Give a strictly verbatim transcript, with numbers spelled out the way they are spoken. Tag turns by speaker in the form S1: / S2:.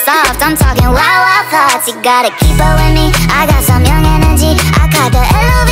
S1: soft. I'm talking wild, wild thoughts. You gotta keep up with me. I got some young energy. I got the elevator.